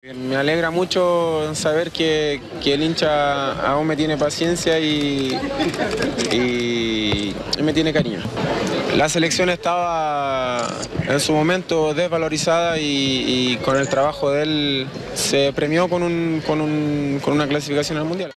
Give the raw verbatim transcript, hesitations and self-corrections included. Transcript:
Me alegra mucho saber que, que el hincha aún me tiene paciencia y, y, y me tiene cariño. La selección estaba en su momento desvalorizada y, y con el trabajo de él se premió con, un, con, un, con una clasificación al Mundial.